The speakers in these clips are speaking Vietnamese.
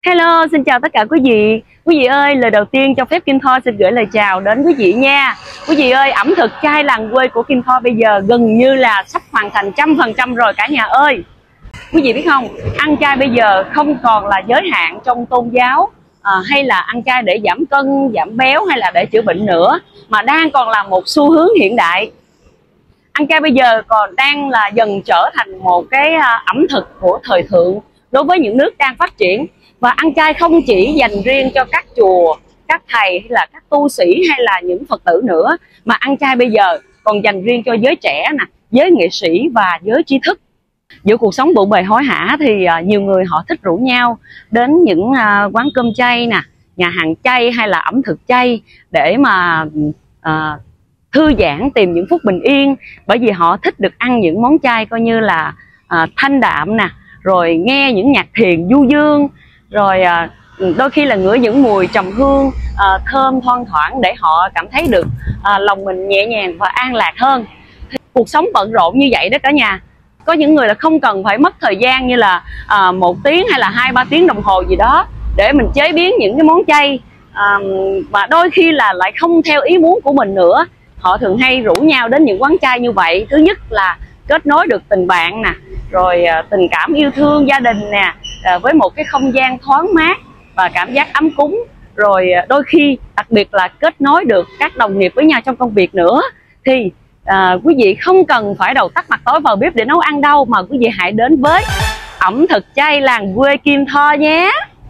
Hello, xin chào tất cả quý vị. Quý vị ơi, lời đầu tiên cho phép Kim Thoa xin gửi lời chào đến quý vị nha. Quý vị ơi, ẩm thực chay làng quê của Kim Thoa bây giờ gần như là sắp hoàn thành 100% rồi cả nhà ơi. Quý vị biết không, ăn chay bây giờ không còn là giới hạn trong tôn giáo hay là ăn chay để giảm cân, giảm béo hay là để chữa bệnh nữa, mà đang còn là một xu hướng hiện đại. Ăn chay bây giờ còn đang là dần trở thành một cái ẩm thực của thời thượng đối với những nước đang phát triển. Và ăn chay không chỉ dành riêng cho các chùa, các thầy hay là các tu sĩ hay là những Phật tử nữa, mà ăn chay bây giờ còn dành riêng cho giới trẻ nè, giới nghệ sĩ và giới trí thức. Giữa cuộc sống bộn bề hối hả thì nhiều người họ thích rủ nhau đến những quán cơm chay nè, nhà hàng chay hay là ẩm thực chay để mà thư giãn, tìm những phút bình yên, bởi vì họ thích được ăn những món chay coi như là thanh đạm nè, rồi nghe những nhạc thiền du dương, rồi đôi khi là ngửi những mùi trầm hương thơm thoang thoảng để họ cảm thấy được lòng mình nhẹ nhàng và an lạc hơn. Cuộc sống bận rộn như vậy đó cả nhà, có những người là không cần phải mất thời gian như là 1 tiếng hay là 2-3 tiếng đồng hồ gì đó để mình chế biến những cái món chay, và đôi khi là lại không theo ý muốn của mình nữa. Họ thường hay rủ nhau đến những quán chay như vậy. Thứ nhất là kết nối được tình bạn nè, rồi tình cảm yêu thương gia đình nè, với một cái không gian thoáng mát và cảm giác ấm cúng. Rồi đôi khi đặc biệt là kết nối được các đồng nghiệp với nhau trong công việc nữa. Thì quý vị không cần phải đầu tắt mặt tối vào bếp để nấu ăn đâu, mà quý vị hãy đến với ẩm thực chay làng quê Kim Thoa nhé.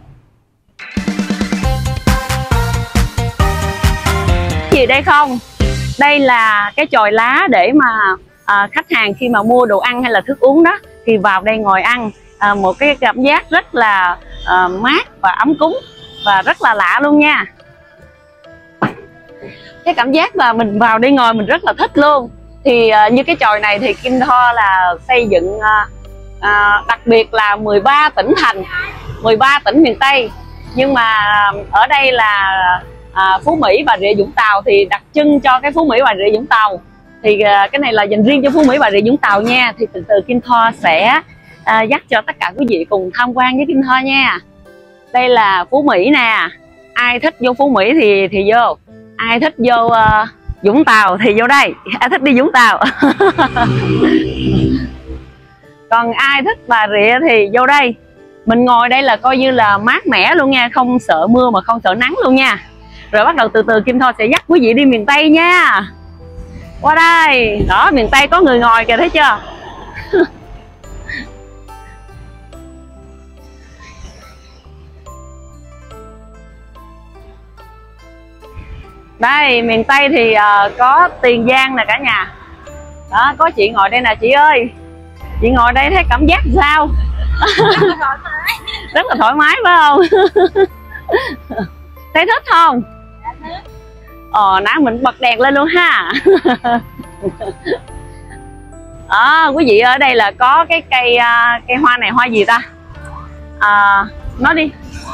Gì đây không? Đây là cái chòi lá để mà khách hàng khi mà mua đồ ăn hay là thức uống đó thì vào đây ngồi ăn, một cái cảm giác rất là mát và ấm cúng và rất là lạ luôn nha. Cái cảm giác mà mình vào đây ngồi mình rất là thích luôn. Thì như cái chòi này thì Kim Thoa là xây dựng đặc biệt là 13 tỉnh thành, 13 tỉnh miền Tây. Nhưng mà ở đây là Phú Mỹ, Bà Rịa, Vũng Tàu thì đặc trưng cho cái Phú Mỹ, Bà Rịa, Vũng Tàu. Thì cái này là dành riêng cho Phú Mỹ, Bà Rịa, Vũng Tàu nha. Thì từ từ Kim Thoa sẽ dắt cho tất cả quý vị cùng tham quan với Kim Thoa nha. Đây là Phú Mỹ nè. Ai thích vô Phú Mỹ thì vô. Ai thích vô Vũng Tàu thì vô đây. Ai thích đi Vũng Tàu còn ai thích Bà Rịa thì vô đây. Mình ngồi đây là coi như là mát mẻ luôn nha, không sợ mưa mà không sợ nắng luôn nha. Rồi bắt đầu từ từ Kim Thoa sẽ dắt quý vị đi miền Tây nha. Qua đây. Đó, miền Tây có người ngồi kìa, thấy chưa? Đây, miền Tây thì có Tiền Giang nè cả nhà. Đó, có chị ngồi đây nè chị ơi. Chị ngồi đây thấy cảm giác sao? Rất là thoải mái phải không? Thấy thích không? Nãy mình bật đèn lên luôn ha. Quý vị ở đây là có cái cây hoa này, hoa gì ta? Nói đi.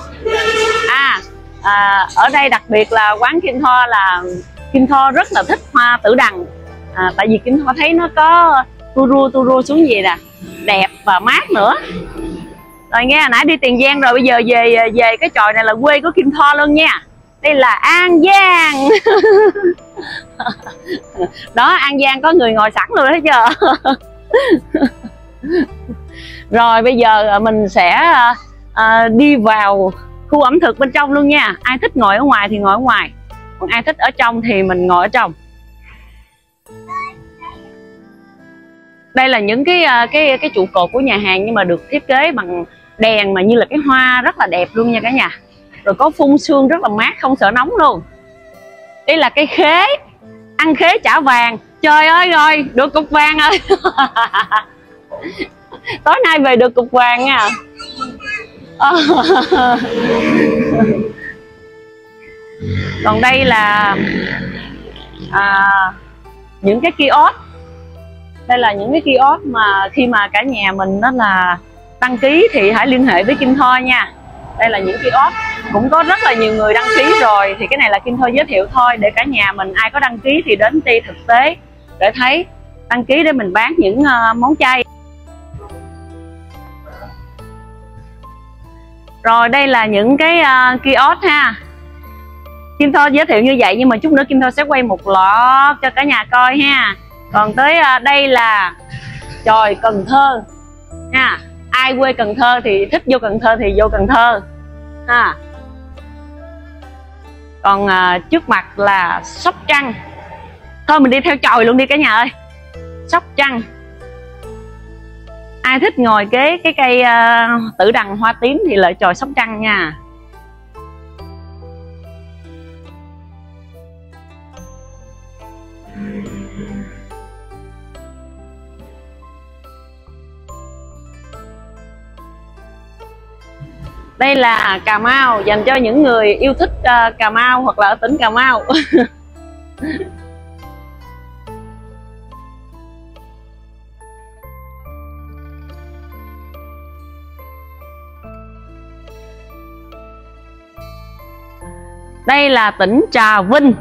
Ở đây đặc biệt là quán Kim Thoa là Kim Thoa rất là thích hoa tử đằng. Tại vì Kim Thoa thấy nó có tu xuống gì nè, đẹp và mát nữa. Rồi nghe, nãy đi Tiền Giang rồi, bây giờ về cái chòi này là quê của Kim Thoa luôn nha. Đây là An Giang. Đó, An Giang có người ngồi sẵn luôn, thấy chưa? Rồi bây giờ mình sẽ đi vào khu ẩm thực bên trong luôn nha. Ai thích ngồi ở ngoài thì ngồi ở ngoài, còn ai thích ở trong thì mình ngồi ở trong. Đây là những cái trụ cột của nhà hàng, nhưng mà được thiết kế bằng đèn mà như là cái hoa, rất là đẹp luôn nha cả nhà. Rồi có phun sương rất là mát, không sợ nóng luôn. Đây là cây khế, ăn khế chả vàng. Trời ơi, rồi được cục vàng ơi. Tối nay về được cục vàng nha. Còn đây là những cái kiosk. Đây là những cái kiosk mà khi mà cả nhà mình đó là đăng ký thì hãy liên hệ với Kim Thoa nha. Đây là những kiosk cũng có rất là nhiều người đăng ký rồi. Thì cái này là Kim Thoa giới thiệu thôi, để cả nhà mình ai có đăng ký thì đến đi thực tế để thấy, đăng ký để mình bán những món chay. Rồi đây là những cái kiosk ha. Kim Tho giới thiệu như vậy, nhưng mà chút nữa Kim Tho sẽ quay một lọt cho cả nhà coi ha. Còn tới đây là chòi Cần Thơ ha. Ai quê Cần Thơ thì thích vô Cần Thơ thì vô Cần Thơ ha. Còn trước mặt là Sóc Trăng. Thôi mình đi theo chòi luôn đi cả nhà ơi. Sóc Trăng. Ai thích ngồi cái cây tử đằng hoa tím thì lại chòi Sóc Trăng nha. Đây là Cà Mau, dành cho những người yêu thích Cà Mau hoặc là ở tỉnh Cà Mau. Đây là tỉnh Trà Vinh.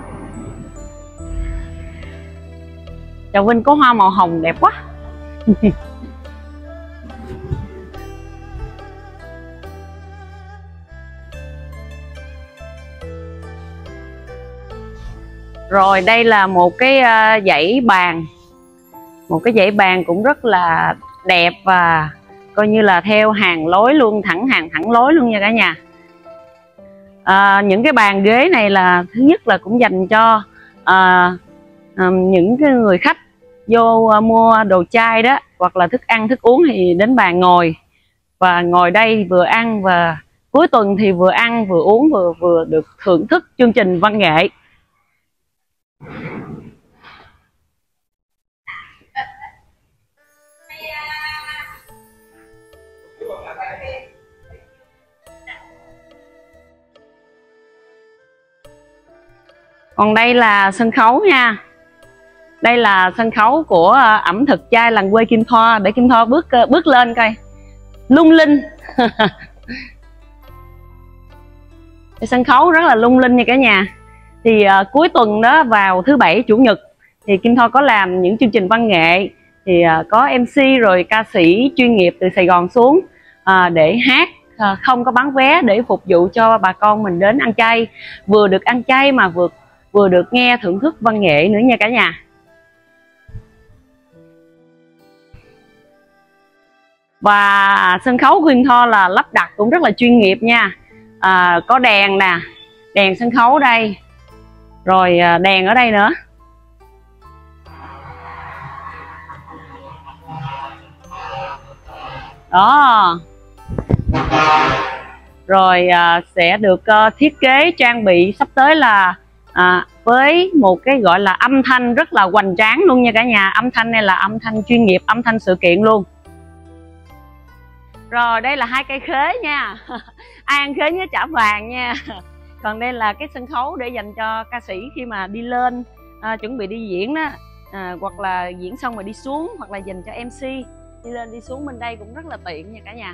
Trà Vinh có hoa màu hồng đẹp quá. Rồi đây là một cái dãy bàn. Một cái dãy bàn cũng rất là đẹp và coi như là theo hàng lối luôn, thẳng lối luôn nha cả nhà. Những cái bàn ghế này là thứ nhất là cũng dành cho những cái người khách vô mua đồ chay đó, hoặc là thức ăn thức uống thì đến bàn ngồi, và ngồi đây vừa ăn, và cuối tuần thì vừa ăn vừa uống vừa được thưởng thức chương trình văn nghệ. Còn đây là sân khấu nha. Đây là sân khấu của ẩm thực chay làng quê Kim Tho. Để Kim Tho bước lên coi. Lung linh. Cái sân khấu rất là lung linh nha cả nhà. Thì cuối tuần đó, vào thứ Bảy Chủ nhật thì Kim Tho có làm những chương trình văn nghệ. Thì có MC rồi ca sĩ chuyên nghiệp từ Sài Gòn xuống để hát, không có bán vé, để phục vụ cho bà con mình đến ăn chay. Vừa được ăn chay mà vừa được nghe thưởng thức văn nghệ nữa nha cả nhà. Và sân khấu của Kim Tho là lắp đặt cũng rất là chuyên nghiệp nha. Có đèn nè, đèn sân khấu đây, rồi đèn ở đây nữa. Đó. Rồi sẽ được thiết kế trang bị sắp tới là với một cái gọi là âm thanh rất là hoành tráng luôn nha cả nhà. Âm thanh này là âm thanh chuyên nghiệp, âm thanh sự kiện luôn. Rồi đây là 2 cây khế nha. Ai ăn khế nhớ trả vàng nha. Còn đây là cái sân khấu để dành cho ca sĩ khi mà đi lên chuẩn bị đi diễn đó, hoặc là diễn xong rồi đi xuống, hoặc là dành cho MC đi lên đi xuống bên đây cũng rất là tiện nha cả nhà.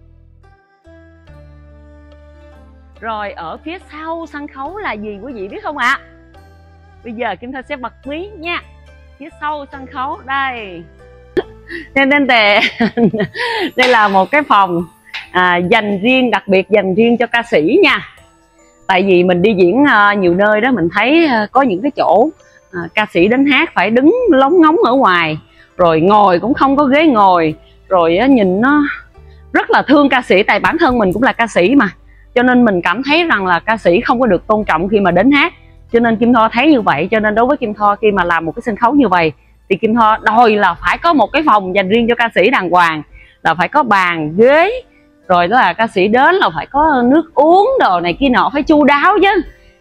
Rồi ở phía sau sân khấu là gì quý vị biết không ạ? Bây giờ Kim Tho sẽ bật mí nha. Phía sau sân khấu đây. Nên đây là một cái phòng dành riêng, đặc biệt dành riêng cho ca sĩ nha. Tại vì mình đi diễn nhiều nơi đó, mình thấy có những cái chỗ ca sĩ đến hát phải đứng lóng ngóng ở ngoài, rồi ngồi cũng không có ghế ngồi, rồi nhìn nó rất là thương ca sĩ. Tại bản thân mình cũng là ca sĩ mà, cho nên mình cảm thấy rằng là ca sĩ không có được tôn trọng khi mà đến hát. Cho nên Kim Tho thấy như vậy, cho nên đối với Kim Tho khi mà làm một cái sân khấu như vậy thì Kim Tho đòi là phải có một cái phòng dành riêng cho ca sĩ đàng hoàng, là phải có bàn ghế, rồi đó là ca sĩ đến là phải có nước uống đồ này kia nọ, phải chu đáo chứ.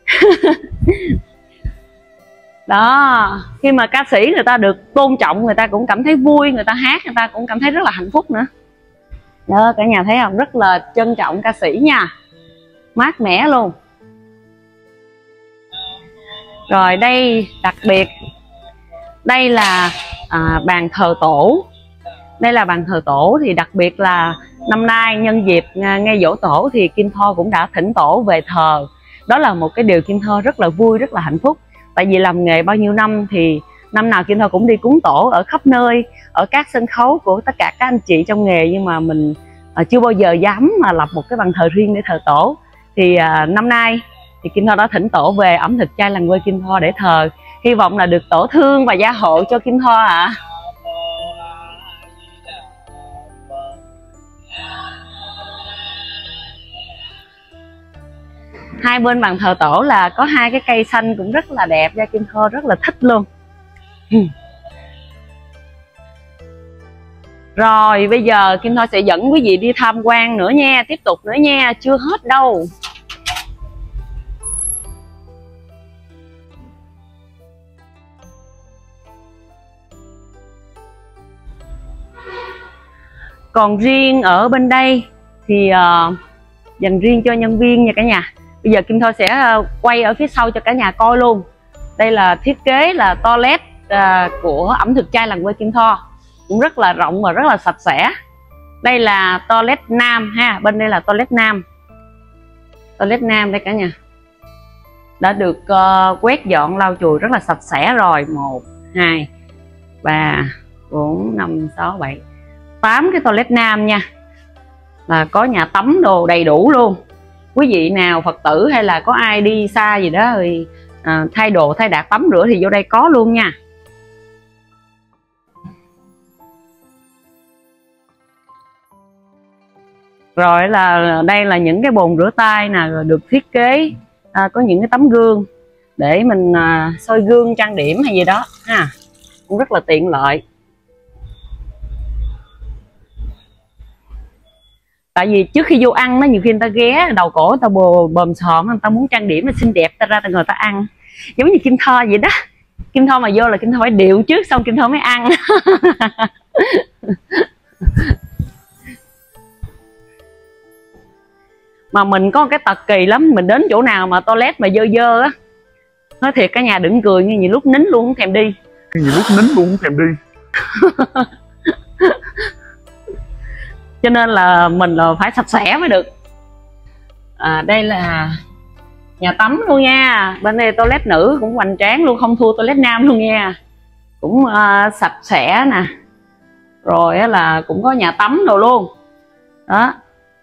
Đó, khi mà ca sĩ người ta được tôn trọng, người ta cũng cảm thấy vui, người ta hát người ta cũng cảm thấy rất là hạnh phúc nữa. Đó, cả nhà thấy không, rất là trân trọng ca sĩ nha, mát mẻ luôn. Rồi đây đặc biệt, đây là bàn thờ tổ. Đây là bàn thờ tổ, thì đặc biệt là năm nay nhân dịp ngày giỗ tổ thì Kim Tho cũng đã thỉnh tổ về thờ. Đó là một cái điều Kim Tho rất là vui, rất là hạnh phúc. Tại vì làm nghề bao nhiêu năm thì năm nào Kim Tho cũng đi cúng tổ ở khắp nơi, ở các sân khấu của tất cả các anh chị trong nghề. Nhưng mà mình chưa bao giờ dám mà lập một cái bàn thờ riêng để thờ tổ. Thì năm nay thì Kim Tho đã thỉnh tổ về ẩm thực chay làng quê Kim Tho để thờ, hy vọng là được tổ thương và gia hộ cho Kim Tho ạ. Hai bên bàn thờ tổ là có hai cái cây xanh cũng rất là đẹp, gia Kim Tho rất là thích luôn. Rồi bây giờ Kim Tho sẽ dẫn quý vị đi tham quan nữa nha, tiếp tục nữa nha, chưa hết đâu. Còn riêng ở bên đây thì dành riêng cho nhân viên nha cả nhà. Bây giờ Kim Tho sẽ quay ở phía sau cho cả nhà coi luôn. Đây là thiết kế là toilet của ẩm thực chay làng quê Kim Tho, cũng rất là rộng và rất là sạch sẽ. Đây là toilet nam ha, bên đây là toilet nam. Toilet nam đây cả nhà, đã được quét dọn lau chùi rất là sạch sẽ rồi. 1, 2, 3, 4, 5, 6, 7, 8 cái toilet nam nha, là có nhà tắm đồ đầy đủ luôn. Quý vị nào Phật tử hay là có ai đi xa gì đó thì thay đồ, thay đạc, tắm rửa thì vô đây có luôn nha. Rồi là đây là những cái bồn rửa tay nè, được thiết kế có những cái tấm gương để mình soi gương trang điểm hay gì đó ha, cũng rất là tiện lợi. Tại vì trước khi vô ăn đó, nhiều khi người ta ghé đầu cổ người ta bòm xòm, người ta muốn trang điểm là xinh đẹp, ta ra người ta ăn. Giống như Kim Tho vậy đó, Kim Tho mà vô là Kim Tho phải điệu trước xong Kim Tho mới ăn. Mà mình có cái tật kỳ lắm, mình đến chỗ nào mà toilet mà dơ dơ á, nói thiệt cả nhà đừng cười, như nhiều lúc nín luôn không thèm đi. Nhiều lúc nín luôn không thèm đi. Cho nên là mình là phải sạch sẽ mới được. Đây là nhà tắm luôn nha. Bên đây toilet nữ cũng hoành tráng luôn, không thua toilet nam luôn nha. Cũng sạch sẽ nè. Rồi là cũng có nhà tắm đồ luôn. Đó.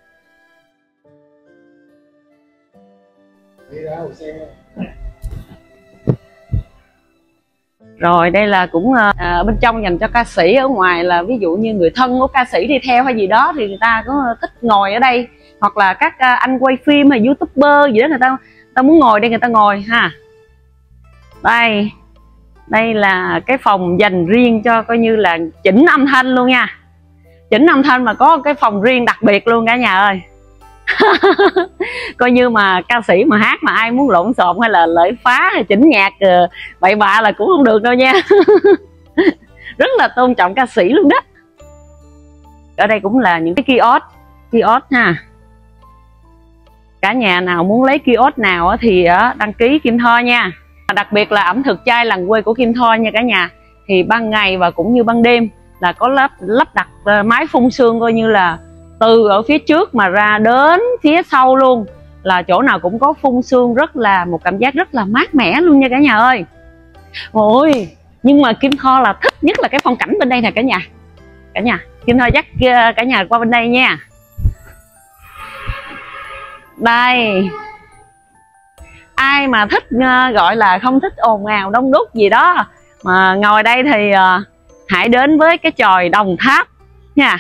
Rồi đây là cũng bên trong dành cho ca sĩ, ở ngoài là ví dụ như người thân của ca sĩ đi theo hay gì đó thì người ta có thích ngồi ở đây, hoặc là các anh quay phim hay youtuber gì đó, người ta muốn ngồi đây người ta ngồi ha. Đây là cái phòng dành riêng cho coi như là chỉnh âm thanh luôn nha, chỉnh âm thanh mà có cái phòng riêng đặc biệt luôn cả nhà ơi. Coi như mà ca sĩ mà hát mà ai muốn lộn xộn hay là lợi phá hay chỉnh nhạc bậy bạ là cũng không được đâu nha. Rất là tôn trọng ca sĩ luôn đó. Ở đây cũng là những cái kiosk ha. Cả nhà nào muốn lấy kiosk nào thì đăng ký Kim Tho nha. Đặc biệt là ẩm thực chay làng quê của Kim Tho nha cả nhà, thì ban ngày và cũng như ban đêm là có lắp đặt máy phun sương, coi như là từ ở phía trước mà ra đến phía sau luôn, là chỗ nào cũng có phun sương, rất là một cảm giác rất là mát mẻ luôn nha cả nhà ơi. Ôi, nhưng mà Kim Tho là thích nhất là cái phong cảnh bên đây nè cả nhà. Cả nhà, Kim Tho dắt cả nhà qua bên đây nha. Đây, ai mà thích gọi là không thích ồn ào đông đúc gì đó mà ngồi đây thì hãy đến với cái chòi Đồng Tháp nha.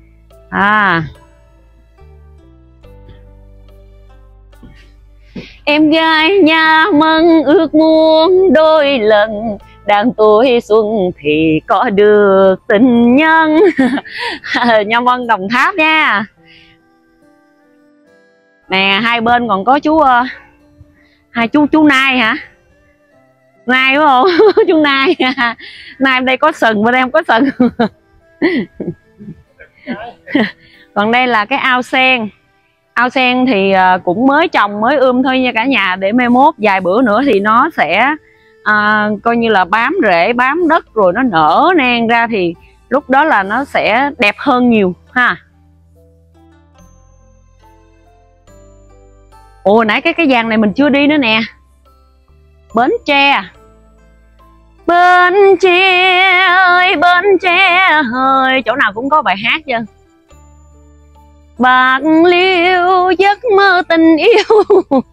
Em gái nhà mừng ước muốn đôi lần, đang tuổi xuân thì có được tình nhân. Nha Vân Đồng Tháp nha. Nè, hai bên còn có chú Nai hả? Nai đúng không? Chú Nai. Nai bên đây có sừng, bên đây không có sừng. Còn đây là cái ao sen. Ao sen thì cũng mới trồng mới thôi nha cả nhà, để mai mốt vài bữa nữa thì nó sẽ coi như là bám rễ bám đất rồi nó nở nang ra, thì lúc đó là nó sẽ đẹp hơn nhiều ha. Ồ, nãy cái vàng này mình chưa đi nữa nè. Bến Tre. Bến Tre ơi Bến Tre ơi, chỗ nào cũng có bài hát chứ. Bạc Liêu giấc mơ tình yêu.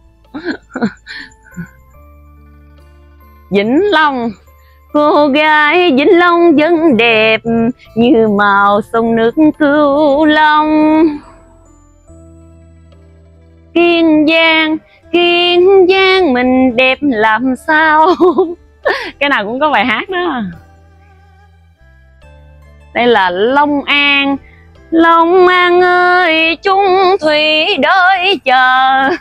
Vĩnh Long, cô gái Vĩnh Long vẫn đẹp như màu sông nước Cửu Long. Kiên Giang mình đẹp làm sao. Cái nào cũng có bài hát đó. Đây là Long An. Long An ơi chung thủy đợi chờ.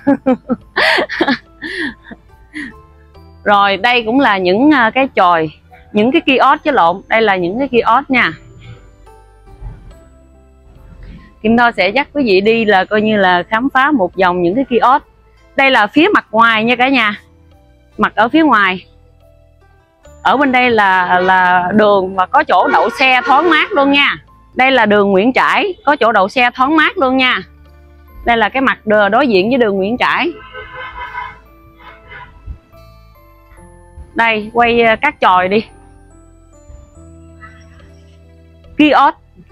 Rồi đây cũng là những cái chòi, những cái kiosk chứ lộn, đây là những cái kiosk nha. Kim Thoa sẽ dắt quý vị đi là coi như là khám phá một vòng những cái kiosk. Đây là phía mặt ngoài nha cả nhà, mặt ở phía ngoài. Ở bên đây là đường và có chỗ đậu xe thoáng mát luôn nha. Đây là đường Nguyễn Trãi, có chỗ đậu xe thoáng mát luôn nha. Đây là cái mặt đối diện với đường Nguyễn Trãi. Đây, quay các chòi đi. Kiosk.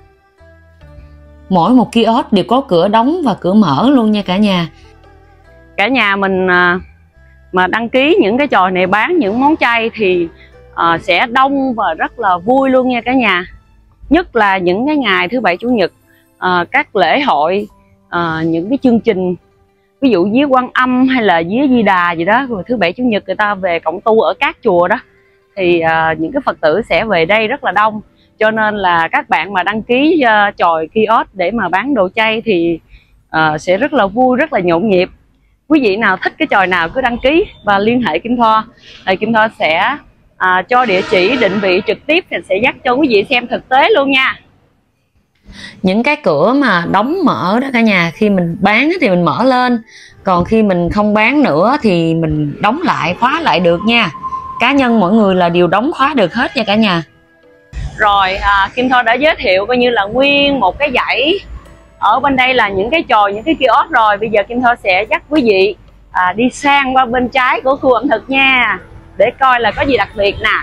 Mỗi một kiosk đều có cửa đóng và cửa mở luôn nha cả nhà. Cả nhà mình mà đăng ký những cái chòi này bán những món chay thì sẽ đông và rất là vui luôn nha cả nhà. Nhất là những cái ngày thứ Bảy Chủ nhật, các lễ hội, những cái chương trình ví dụ vía Quan Âm hay là vía Di Đà gì đó, rồi thứ Bảy Chủ nhật người ta về cộng tu ở các chùa đó thì những cái Phật tử sẽ về đây rất là đông. Cho nên là các bạn mà đăng ký chòi kiosk để mà bán đồ chay thì sẽ rất là vui, rất là nhộn nhịp. Quý vị nào thích cái chòi nào cứ đăng ký và liên hệ Kim Thoa. Kim Thoa sẽ cho địa chỉ định vị trực tiếp thì sẽ dắt cho quý vị xem thực tế luôn nha. Những cái cửa mà đóng mở đó cả nhà, khi mình bán thì mình mở lên, còn khi mình không bán nữa thì mình đóng lại, khóa lại được nha. Cá nhân mỗi người là đều đóng khóa được hết nha cả nhà. Rồi Kim Thoa đã giới thiệu coi như là nguyên một cái dãy. Ở bên đây là những cái chòi, những cái kiosk rồi. Bây giờ Kim Thoa sẽ dắt quý vị đi sang qua bên trái của khu ẩm thực nha, để coi là có gì đặc biệt nè.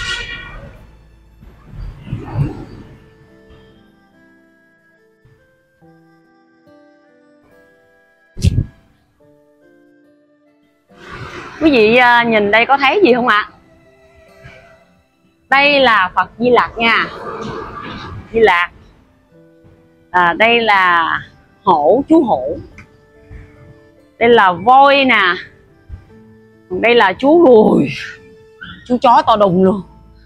Quý vị nhìn đây có thấy gì không ạ? Đây là Phật Di Lặc nha. Di Lặc. Đây là hổ, chú hổ. Đây là voi nè. Đây là chú ruồi, chú chó to đùng luôn.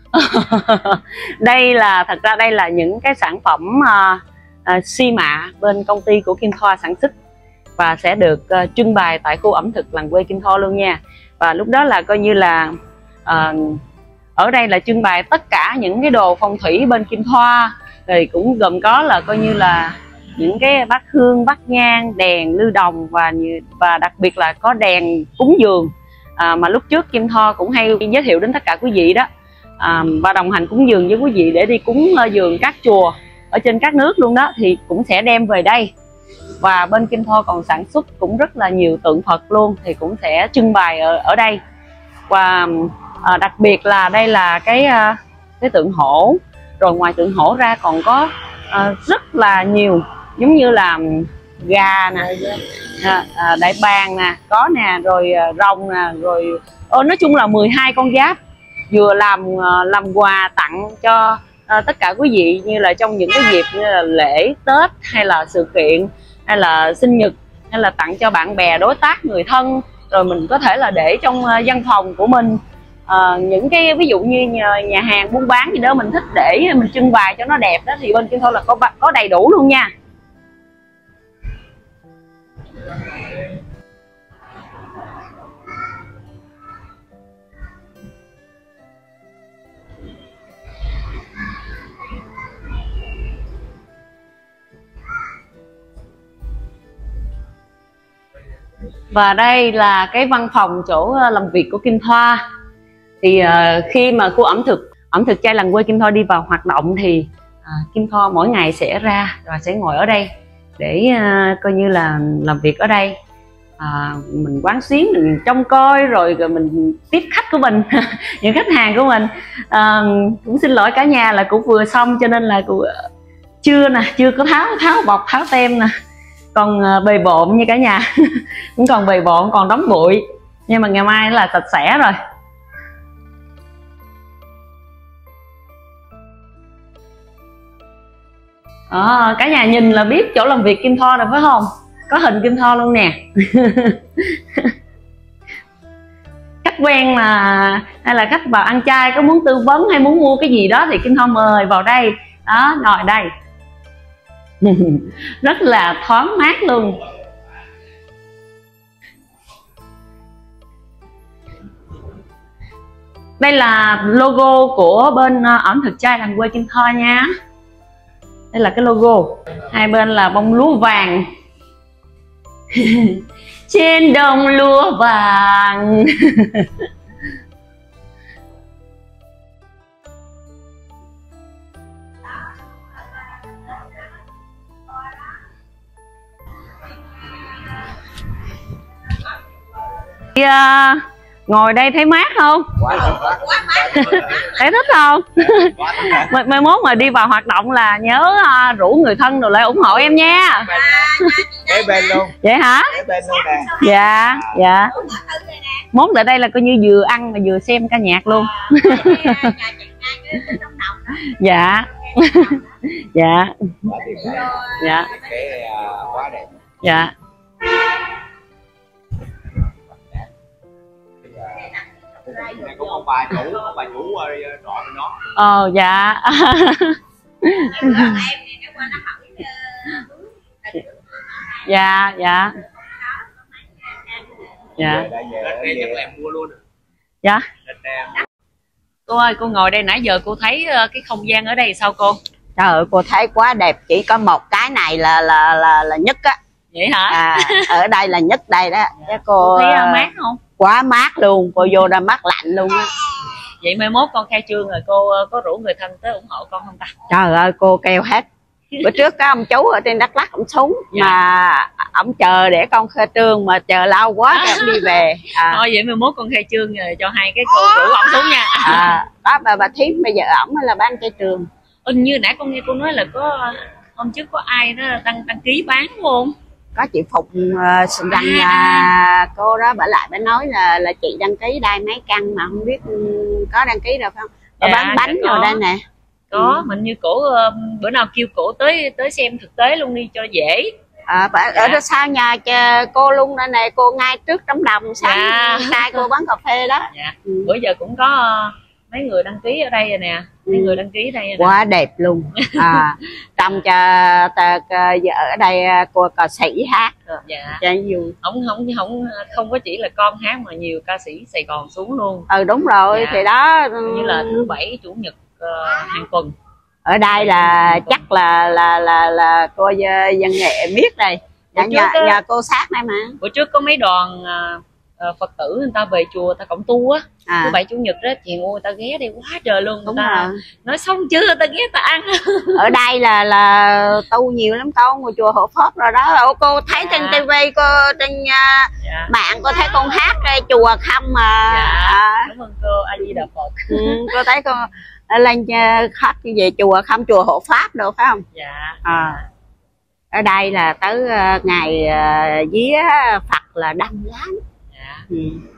Đây là, thật ra đây là những cái sản phẩm xi mạ bên công ty của Kim Thoa sản xuất và sẽ được trưng bày tại khu ẩm thực làng quê Kim Thoa luôn nha. Và lúc đó là coi như là ở đây là trưng bày tất cả những cái đồ phong thủy bên Kim Thoa, rồi cũng gồm có là coi như là những cái bát hương, bát nhang, đèn lưu đồng và đặc biệt là có đèn cúng dường mà lúc trước Kim Thoa cũng hay giới thiệu đến tất cả quý vị đó, và đồng hành cúng dường với quý vị để đi cúng dường các chùa ở trên các nước luôn đó, thì cũng sẽ đem về đây. Và bên Kim Thoa còn sản xuất cũng rất là nhiều tượng Phật luôn, thì cũng sẽ trưng bày ở đây. Và đặc biệt là đây là cái tượng hổ. Rồi ngoài tượng hổ ra còn có rất là nhiều, giống như là gà nè, đại bàng nè, có nè, rồi rồng nè, rồi nói chung là 12 con giáp, vừa làm quà tặng cho tất cả quý vị, như là trong những cái dịp như là lễ Tết hay là sự kiện hay là sinh nhật, hay là tặng cho bạn bè, đối tác, người thân. Rồi mình có thể là để trong văn phòng của mình, những cái ví dụ như nhà hàng buôn bán gì đó mình thích để mình trưng bày cho nó đẹp đó, thì bên Kim Thoa là có đầy đủ luôn nha. Và đây là cái văn phòng, chỗ làm việc của Kim Thoa. Thì khi mà khu ẩm thực chay làng quê Kim Thoa đi vào hoạt động thì Kim Thoa mỗi ngày sẽ ra và sẽ ngồi ở đây để coi như là làm việc ở đây. Mình quán xuyến, mình trông coi, rồi mình tiếp khách của mình những khách hàng của mình. Cũng xin lỗi cả nhà là cũng vừa xong cho nên là cũng chưa có tháo bọc, tháo tem nè. còn bề bộn như cả nhà. Cũng còn bề bộn, còn đóng bụi, nhưng mà ngày mai là sạch sẽ rồi. Cả nhà nhìn là biết chỗ làm việc Kim Thoa rồi phải không? Có hình Kim Thoa luôn nè. Khách quen là hay là khách vào ăn chay có muốn tư vấn hay muốn mua cái gì đó thì Kim Thoa mời vào đây đó, ngồi đây. Rất là thoáng mát luôn. Đây là logo của bên ẩm thực chay làng quê Kim Thoa nha. Đây là cái logo, hai bên là bông lúa vàng. Trên đồng lúa vàng. Ngồi đây thấy mát không? Thấy thích không? Mai mốt mà đi vào hoạt động là nhớ rủ người thân rồi lại ủng hộ em nha. Kế bên luôn. Vậy hả? Kế bên luôn nè. Dạ, dạ. Mốt lại đây là coi như vừa ăn mà vừa xem ca nhạc luôn. Dạ. Dạ. Dạ. Quá đẹp. Dạ. Này cũng ông bà chủ gọi nó. Dạ. Dạ, dạ. Dạ. Chắc là em mua luôn. Dạ. Cô ơi, cô ngồi đây nãy giờ cô thấy cái không gian ở đây sao cô? Trời ơi, cô thấy quá đẹp, chỉ có một cái này là nhất á. Vậy hả? Ở đây là nhất đây đó. Dạ. Cô thấy mát không? Quá mát luôn, cô vô ra mát lạnh luôn á. Vậy mai mốt con khai trương rồi cô có rủ người thân tới ủng hộ con không ta? Trời ơi, cô kêu hết. Bữa trước có ông chú ở trên Đắk Lắk ông xuống. Dạ. Mà ông chờ để con khai trương mà chờ lâu quá cho ông đi về. Thôi vậy mai mốt con khai trương rồi cho hai cái cô rủ ổng xuống nha. Đó bà Thím bây giờ ổng là bán khai trương. Như nãy con nghe cô nói là có hôm trước có ai đó đăng ký bán không? Có chị Phục rằng cô đó bả lại bả nói là chị đăng ký đây mấy căn mà không biết có đăng ký đâu phải không? Bà bán bánh rồi đây nè. Có, mình như cổ bữa nào kêu cổ tới xem thực tế luôn đi cho dễ. Ở đó sau nhà cô luôn đây này, cô ngay trước Trống Đồng sáng nay cô bán cà phê đó. Dạ. Bữa giờ cũng có mấy người đăng ký ở đây rồi nè, mấy người đăng ký đây nè. Quá đẹp luôn. Trong cho ở đây cô ca sĩ hát. Dạ. Cho vui. Không có chỉ là con hát mà nhiều ca sĩ Sài Gòn xuống luôn. Đúng rồi. Dạ. Thì đó như là thứ bảy chủ nhật hàng tuần. Ở đây là chắc là cô văn nghệ biết đây. Nhà cô sát đây mà. Bữa trước có mấy đoàn Phật tử người ta về chùa ta cộng tu á, thứ bảy chủ nhật đó chị mua người ta ghé đây quá trời luôn. Người ta nói xong chưa người ta ghé ta ăn. Ở đây là tu nhiều lắm con, ngồi chùa Hộ Pháp rồi đó. Cô thấy trên tivi, cô trên mạng cô thấy con hát chùa không mà. Cảm ơn cô, A Di Đà Phật. Cô thấy con lên khách về chùa không, chùa Hộ Pháp đâu phải không? Dạ. Ở đây là tới ngày vía Phật là đông lắm. Dạ.